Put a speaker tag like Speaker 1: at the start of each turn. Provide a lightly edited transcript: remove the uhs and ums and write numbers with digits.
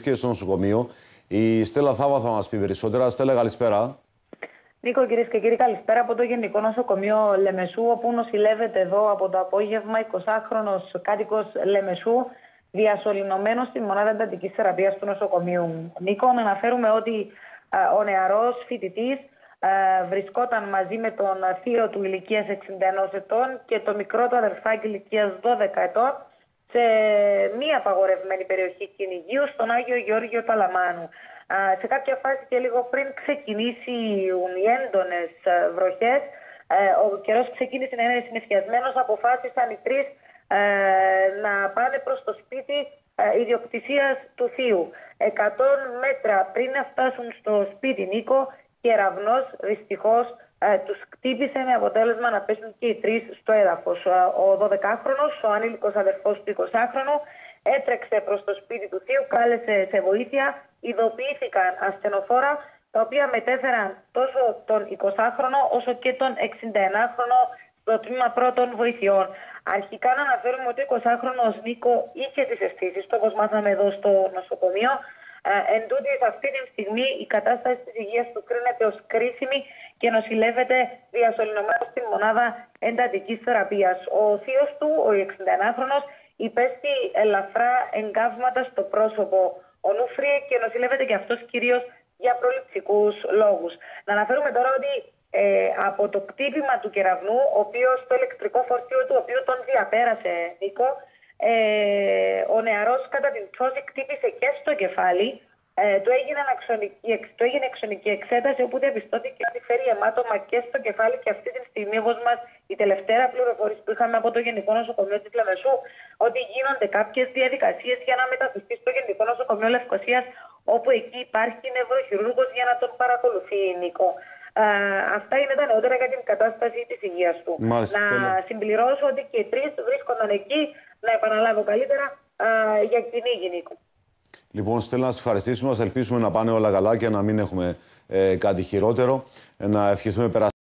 Speaker 1: και στο νοσοκομείο. Η Στέλλα Θάβα θα μας πει περισσότερα. Στέλλα, καλησπέρα.
Speaker 2: Νίκο, κυρίες και κύριοι, καλησπέρα από το Γενικό Νοσοκομείο Λεμεσού, όπου νοσηλεύεται εδώ από το απόγευμα 20χρονος κάτοικος Λεμεσού, διασωληνωμένος στη μονάδα εντατικής θεραπείας του νοσοκομείου. Νίκο, να αναφέρουμε ότι ο νεαρός φοιτητής βρισκόταν μαζί με τον θείο του ηλικίας 61 ετών και το μικρό του αδερφάκι ηλικίας 12 ετών σε μία απαγορευμένη περιοχή κυνηγίου στον Άγιο Γεώργιο Ταλαμάνου. Σε κάποια φάση και λίγο πριν ξεκινήσουν οι έντονες βροχές, ο καιρός ξεκίνησε να είναι συννεφιασμένος, αποφάσισαν οι τρεις να πάνε προς το σπίτι ιδιοκτησίας του θείου. 100 μέτρα πριν να φτάσουν στο σπίτι, Νίκο, κεραυνός δυστυχώς τους χτύπησε με αποτέλεσμα να πέσουν και οι τρεις στο έδαφος. Ο 12χρονος, ο ανήλικος αδερφός του 20χρονου, έτρεξε προς το σπίτι του θείου, κάλεσε σε βοήθεια, ειδοποιήθηκαν ασθενοφόρα, τα οποία μετέφεραν τόσο τον 20χρονο όσο και τον 61χρονο στο τμήμα πρώτων βοηθειών. Αρχικά να αναφέρουμε ότι ο 20χρονος Νίκο είχε τις αισθήσεις του, όπως μάθαμε εδώ στο νοσοκομείο. Εν τούτοις, αυτή τη στιγμή η κατάσταση της υγείας του κρίνεται ως κρίσιμη και νοσηλεύεται διασωληνωμένος στην μονάδα εντατικής θεραπείας. Ο θείος του, ο 61χρονος, υπέστη ελαφρά εγκάβματα στο πρόσωπο ονούφριε και νοσηλεύεται και αυτός κυρίως για προληπτικούς λόγους. Να αναφέρουμε τώρα ότι από το κτύπημα του κεραυνού, το ηλεκτρικό φορτίο του οποίου τον διαπέρασε, Νίκο, ο νεαρός κατά την πτώση κτύπησε και στο κεφάλι. Του έγινε εξονική εξέταση, όπου διαπιστώθηκε ότι φέρει αιμάτωμα και στο κεφάλι, και αυτή τη στιγμή, όπως μας η τελευταία πληροφορία που είχαμε από το Γενικό Νοσοκομείο της Λεμεσού, ότι γίνονται κάποιες διαδικασίες για να μεταφερθεί στο Γενικό Νοσοκομείο Λευκωσίας, όπου εκεί υπάρχει νευροχειρούργος για να τον παρακολουθεί, Νίκο. Αυτά είναι τα νεότερα για την κατάσταση της υγείας του.
Speaker 1: Μάλιστα,
Speaker 2: να συμπληρώσω ότι και οι τρεις βρίσκονταν εκεί, να επαναλάβω καλύτερα, για κυνήγι, Νίκο.
Speaker 1: Λοιπόν, Στέλλα, να σας ευχαριστήσουμε. Ας ελπίσουμε να πάνε όλα καλά και να μην έχουμε κάτι χειρότερο. Να ευχηθούμε